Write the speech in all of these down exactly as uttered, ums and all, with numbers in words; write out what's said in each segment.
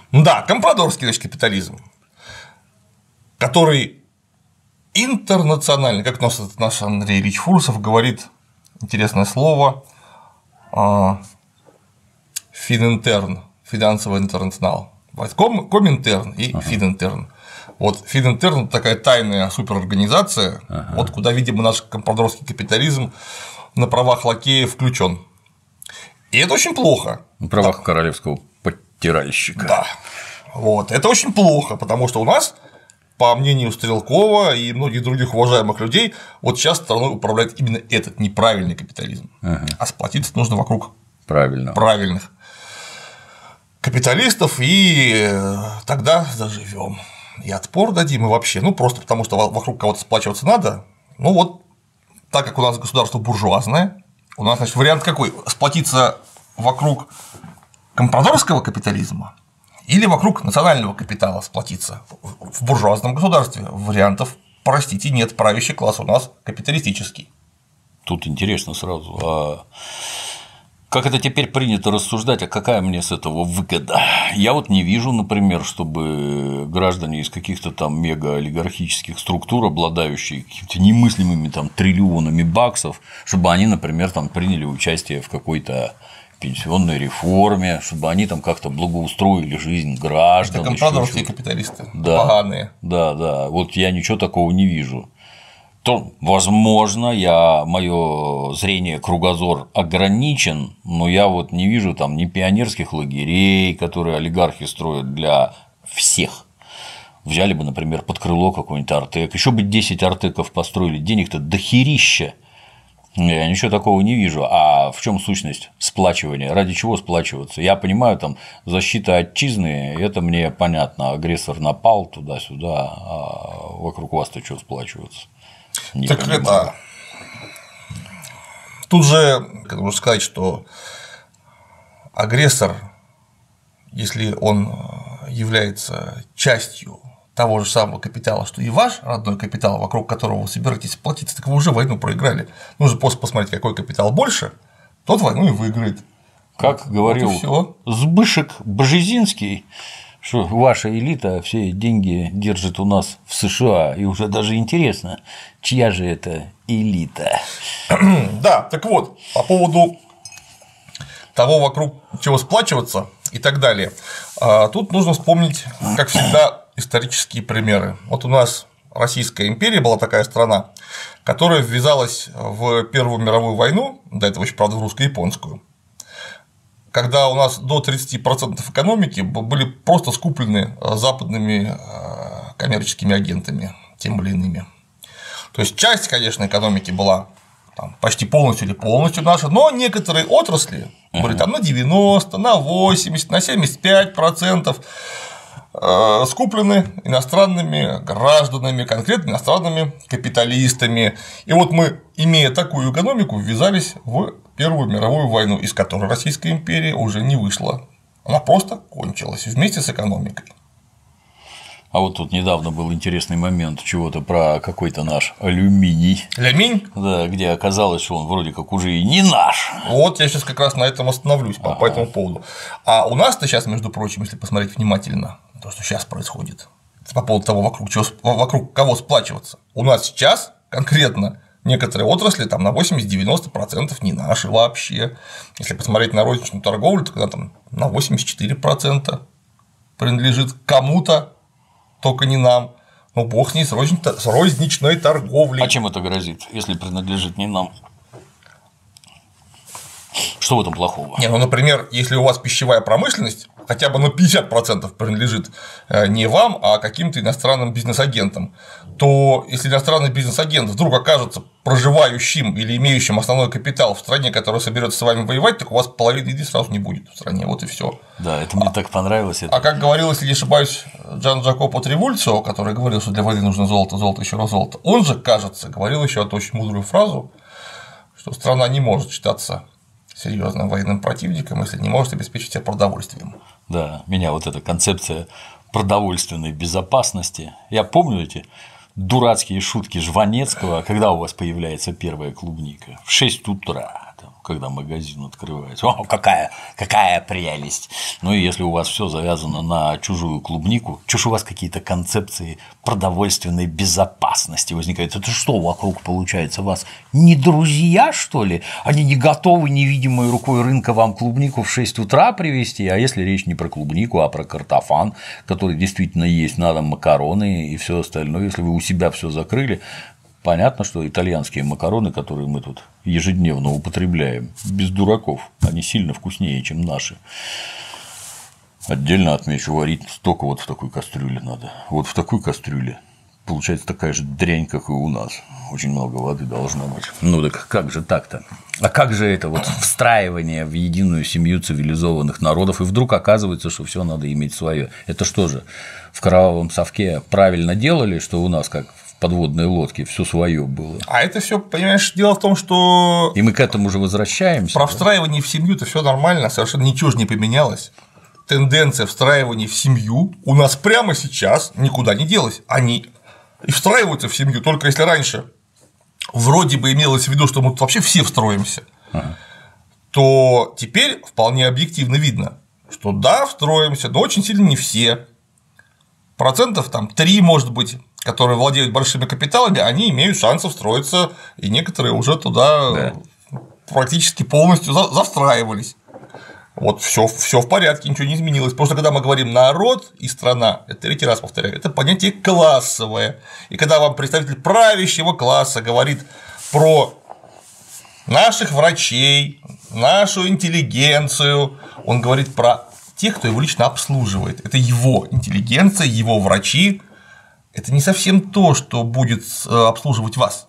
Да, компрадорский, значит, капитализм, который интернациональный, как у нас наш Андрей Ильич Фурсов говорит, интересное слово, фининтерн, финансовый интернационал, коминтерн и ага. фининтерн. Вот фининтерн – такая тайная суперорганизация, ага. вот куда, видимо, наш компрадорский капитализм на правах лакея включен. И это очень плохо. На правах да. королевского подтиральщика. Да. Вот. Это очень плохо, потому что у нас, по мнению Стрелкова и многих других уважаемых людей, вот сейчас страной управляет именно этот неправильный капитализм. Ага. А сплотиться нужно вокруг Правильно. правильных капиталистов, и тогда заживем. И отпор дадим, и вообще, ну просто потому, что вокруг кого-то сплачиваться надо. Ну вот, так как у нас государство буржуазное, у нас, значит, вариант какой? Сплотиться вокруг компрадорского капитализма или вокруг национального капитала сплотиться в буржуазном государстве? Вариантов, простите, нет, правящий класс у нас капиталистический. Тут интересно сразу, а как это теперь принято рассуждать, а какая мне с этого выгода? Я вот не вижу, например, чтобы граждане из каких-то там мегаолигархических структур, обладающие какими-то немыслимыми там триллионами баксов, чтобы они, например, там приняли участие в какой-то пенсионной реформе, чтобы они там как-то благоустроили жизнь граждан. Это компрадорские капиталисты, да, поганые. Да, да, вот я ничего такого не вижу. То, возможно, я мое зрение, кругозор ограничен, но я вот не вижу там ни пионерских лагерей, которые олигархи строят для всех. Взяли бы, например, под крыло какой-нибудь Артек, еще бы десять Артеков построили, денег-то дохерища. Я ничего такого не вижу. А в чем сущность сплачивания? Ради чего сплачиваться? Я понимаю, там защита отчизны, это мне понятно. Агрессор напал туда-сюда, а вокруг вас-то что сплачиваться? Не так понимаю. Это тут же нужно сказать, что агрессор, если он является частью того же самого капитала, что и ваш родной капитал, вокруг которого вы собираетесь платиться, так вы уже войну проиграли. Нужно просто посмотреть, какой капитал больше, тот войну и выиграет. Как вот, говорил вот Збышек Бжезинский, что ваша элита все деньги держит у нас в США, и уже даже интересно, чья же это элита. Да, так вот, по поводу того, вокруг чего сплачиваться и так далее, тут нужно вспомнить, как всегда, исторические примеры. Вот у нас Российская империя была такая страна, которая ввязалась в Первую мировую войну, до этого еще, правда, в русско-японскую, когда у нас до тридцати процентов экономики были просто скуплены западными коммерческими агентами, тем или иными. То есть часть, конечно, экономики была там, почти полностью или полностью наша, но некоторые отрасли были там на девяносто, на восемьдесят, на семьдесят пять процентов скуплены иностранными гражданами, конкретно иностранными капиталистами. И вот мы, имея такую экономику, ввязались в Первую мировую войну, из которой Российская империя уже не вышла. Она просто кончилась вместе с экономикой. А вот тут недавно был интересный момент чего-то про какой-то наш алюминий. Алюминий? Да, где оказалось, что он вроде как уже и не наш. Вот я сейчас как раз на этом остановлюсь ага. по этому поводу. А у нас-то сейчас, между прочим, если посмотреть внимательно, то, что сейчас происходит, по поводу того, вокруг, чего, вокруг кого сплачиваться, у нас сейчас конкретно некоторые отрасли там на восемьдесят-девяносто процентов не наши вообще. Если посмотреть на розничную торговлю, то когда там на восемьдесят четыре процента принадлежит кому-то, только не нам. Ну, бог с ней, с розничной торговлей. А чем это грозит, если принадлежит не нам? Что в этом плохого? Не, ну, например, если у вас пищевая промышленность хотя бы на пятьдесят процентов принадлежит не вам, а каким-то иностранным бизнес-агентам, то если иностранный бизнес-агент вдруг окажется проживающим или имеющим основной капитал в стране, которая соберется с вами воевать, так у вас половины еды сразу не будет в стране, вот и все. Да, это мне а, так понравилось. Это... А как говорил, если не ошибаюсь, Джан Джакопо Тревульцио, который говорил, что для войны нужно золото, золото, еще раз золото, он же, кажется, говорил еще эту очень мудрую фразу, что страна не может считаться серьезным военным противником, если не может обеспечить себя продовольствием. Да, меня вот эта концепция продовольственной безопасности. Я помню эти дурацкие шутки Жванецкого, когда у вас появляется первая клубника. В шесть утра. там, когда магазин открывается. О, какая, какая прелесть! Ну и если у вас все завязано на чужую клубнику, чушь у вас какие-то концепции продовольственной безопасности возникают. Это что вокруг получается? Вас не друзья, что ли? Они не готовы невидимой рукой рынка вам клубнику в шесть утра привезти, а если речь не про клубнику, а про картофан, который действительно есть, надо макароны и все остальное, если вы у себя все закрыли. Понятно, что итальянские макароны, которые мы тут ежедневно употребляем, без дураков, они сильно вкуснее, чем наши. Отдельно отмечу, варить только вот в такой кастрюле надо. Вот в такой кастрюле получается такая же дрянь, как и у нас. Очень много воды должно быть. Ну так как же так-то? А как же это вот встраивание в единую семью цивилизованных народов, и вдруг оказывается, что все надо иметь свое? Это что же, в кровавом совке правильно делали, что у нас как подводной лодке все свое было. А это все, понимаешь, дело в том, что. И мы к этому же возвращаемся. Про встраивание в семью-то все нормально, совершенно ничего же не поменялось. Тенденция встраивания в семью у нас прямо сейчас никуда не делась. Они и встраиваются в семью, только если раньше вроде бы имелось в виду, что мы тут вообще все встроимся, ага. то теперь вполне объективно видно, что да, встроимся, но очень сильно не все. Процентов там три, может быть, которые владеют большими капиталами, они имеют шансы встроиться, и некоторые уже туда да. практически полностью застраивались. Вот все, все в порядке, ничего не изменилось. Просто когда мы говорим народ и страна, это третий раз повторяю, это понятие классовое. И когда вам представитель правящего класса говорит про наших врачей, нашу интеллигенцию, он говорит про тех, кто его лично обслуживает. Это его интеллигенция, его врачи. Это не совсем то, что будет обслуживать вас.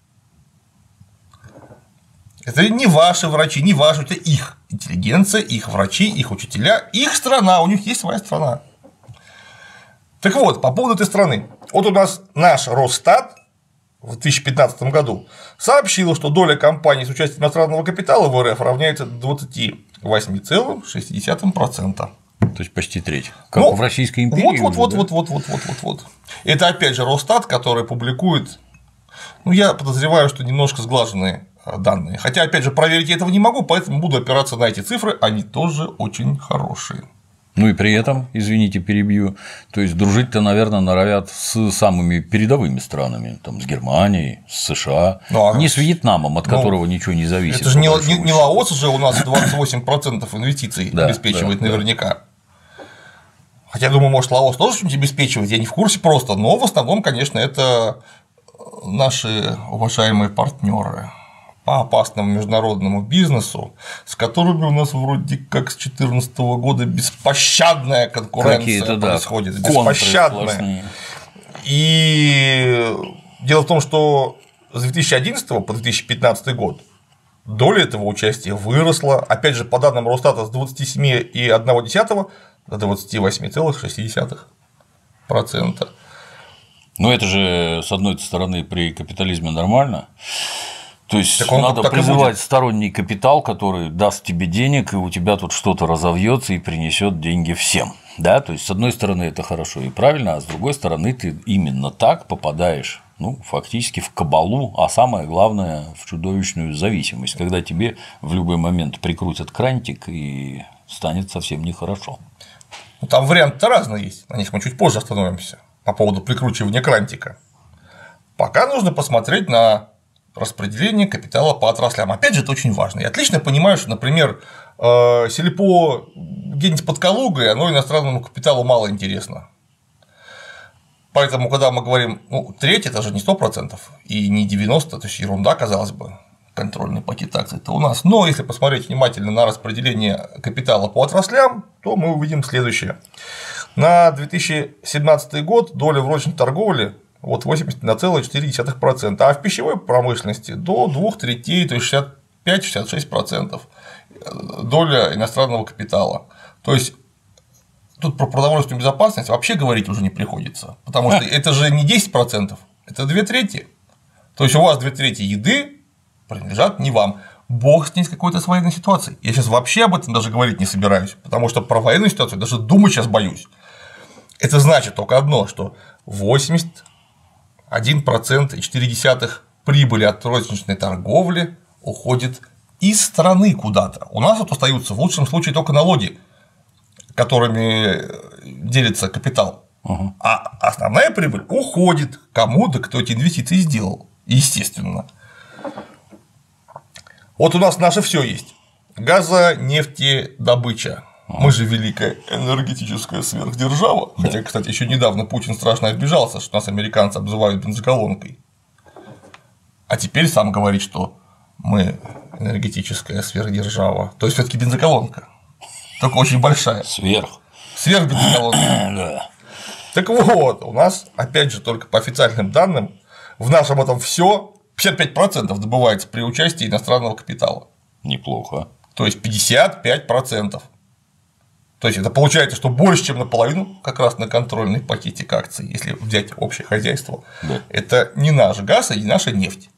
Это не ваши врачи, не ваши, это их интеллигенция, их врачи, их учителя, их страна, у них есть своя страна. Так вот, по поводу этой страны. Вот у нас наш Росстат в две тысячи пятнадцатом году сообщил, что доля компаний с участием иностранного капитала в РФ равняется двадцати восьми целых шести десятых процента. То есть почти треть. Как ну, в Российской империи. Вот, вот, вот, вот, вот, вот, вот, вот. Это опять же Росстат, который публикует, ну, я подозреваю, что немножко сглаженные данные. Хотя, опять же, проверить я этого не могу, поэтому буду опираться на эти цифры, они тоже очень хорошие. Ну и при этом, извините, перебью, то есть дружить-то, наверное, норовят с самыми передовыми странами, там, с Германией, с США, ну, а... не с Вьетнамом, от ну, которого ничего не зависит. Это же не, не, не Лаос же у нас двадцать восемь процентов инвестиций да, обеспечивает да, наверняка. Да. Хотя, я думаю, может, Лаос тоже что-нибудь обеспечивает, я не в курсе просто, но в основном, конечно, это наши уважаемые партнеры по опасному международному бизнесу, с которыми у нас вроде как с две тысячи четырнадцатого года беспощадная конкуренция происходит, да, беспощадная. И дело в том, что с две тысячи одиннадцатого по две тысячи пятнадцатый год доля этого участия выросла, опять же, по данным Росстата, с двадцати семи целых одной десятой до двадцати восьми целых шести десятых процента. Ну, это же, с одной стороны, при капитализме нормально. То есть надо призывать сторонний капитал, который даст тебе денег, и у тебя тут что-то разовьется и принесет деньги всем. Да? То есть, с одной стороны, это хорошо и правильно, а с другой стороны, ты именно так попадаешь, ну, фактически в кабалу, а самое главное, в чудовищную зависимость, когда тебе в любой момент прикрутят крантик и станет совсем нехорошо. Ну, там варианты-то разные есть, на них мы чуть позже остановимся по поводу прикручивания крантика. Пока нужно посмотреть на распределение капитала по отраслям. Опять же, это очень важно. Я отлично понимаю, что, например, сельпо где-нибудь под Калугой, оно иностранному капиталу мало интересно. Поэтому, когда мы говорим, ну, треть, это же не сто процентов и не девяносто процентов, то есть ерунда, казалось бы, контрольный пакет акций это у нас. Но если посмотреть внимательно на распределение капитала по отраслям, то мы увидим следующее. На две тысячи семнадцатый год доля в розничной торговле вот восемьдесят один целых четыре десятых процента, а в пищевой промышленности до двух третей, то есть шестьдесят пять — шестьдесят шесть процентов доля иностранного капитала. То есть тут про продовольственную безопасность вообще говорить уже не приходится, потому что это же не десять процентов, это две трети. То есть у вас две трети еды принадлежат не вам. Бог с ней с какой-то с военной ситуацией. Я сейчас вообще об этом даже говорить не собираюсь, потому что про военную ситуацию даже думать сейчас боюсь. Это значит только одно, что восемьдесят один процент и четыре десятых прибыли от розничной торговли уходит из страны куда-то. У нас вот остаются в лучшем случае только налоги, которыми делится капитал. Угу. А основная прибыль уходит кому-то, кто эти инвестиции сделал. Естественно. Вот у нас наше все есть. Газонефтедобыча. Мы же великая энергетическая сверхдержава. Да. Хотя, кстати, еще недавно Путин страшно обижался, что нас американцы обзывают бензоколонкой. А теперь сам говорит, что мы энергетическая сверхдержава. То есть все-таки бензоколонка. Только очень большая. Сверх. Сверхбензоколонка. Так вот, у нас, опять же, только по официальным данным, в нашем этом все пятьдесят пять процентов добывается при участии иностранного капитала. Неплохо. То есть пятьдесят пять процентов. То есть это получается, что больше, чем наполовину, как раз на контрольный пакетик акций, если взять общее хозяйство, да. Это не наш газ и не наша нефть.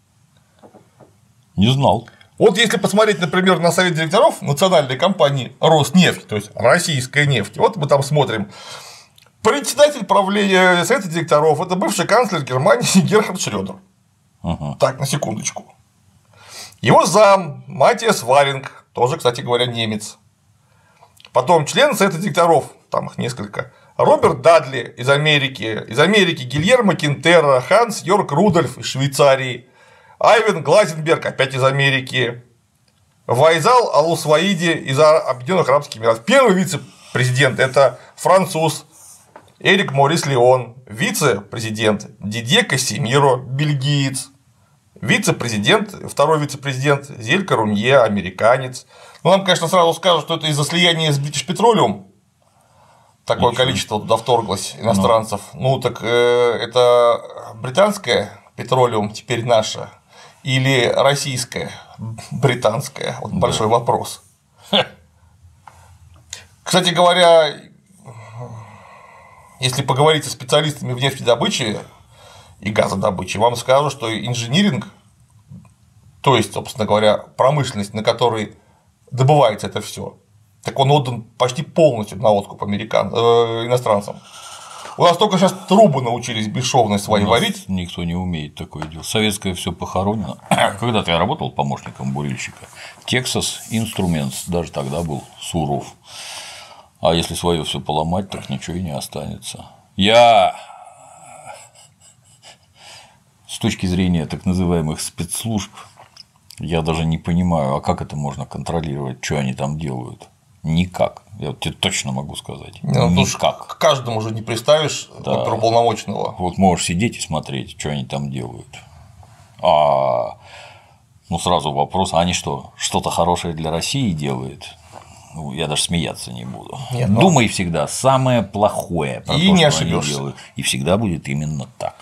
Не знал. Вот если посмотреть, например, на совет директоров национальной компании Роснефть, то есть российская нефть, вот мы там смотрим. Председатель правления совета директоров – это бывший канцлер Германии Герхард Шрёдер. Угу. Так, на секундочку. Его зам Матиас Варинг, тоже, кстати говоря, немец. Потом член совета директоров, там их несколько. Роберт Дадли из Америки, из Америки Гильермо Кинтера, Ханс Йорк Рудольф из Швейцарии, Айвен Глазенберг опять из Америки, Вайзал Алусваиди из Объединенных Арабских Эмиратов. Первый вице-президент – это француз Эрик Морис Леон, вице-президент Дидье Кассимиро, бельгиец, вице-президент, второй вице-президент Зелька Рунье, американец. Ну, нам, конечно, сразу скажут, что это из-за слияния с British Petroleum такое Ничего. количество туда вторглось иностранцев. Ну, ну так э, это британская Petroleum теперь наша или российская британская? Вот да. Большой вопрос. Кстати говоря, если поговорить со специалистами в нефтедобыче и газодобыче, вам скажут, что инжиниринг, то есть, собственно говоря, промышленность, на которой добывается это все, так он отдан почти полностью на откуп американ... э, иностранцам. У нас только сейчас трубы научились бесшовно свои варить. Никто не умеет такое делать. Советское все похоронено. Когда-то я работал помощником бурильщика. Texas Instruments даже тогда был суров. А если свое все поломать, так ничего и не останется. Я с точки зрения так называемых спецслужб, я даже не понимаю, а как это можно контролировать, что они там делают? Никак. Я вот тебе точно могу сказать. Ну, Никак. К каждому же не представишь да. оперуполномоченного. Вот можешь сидеть и смотреть, что они там делают. А ну сразу вопрос: а они что, что-то хорошее для России делают? Ну, я даже смеяться не буду. Нет, но... Думай всегда самое плохое про и то, не что ошибешься. Они делают. И всегда будет именно так.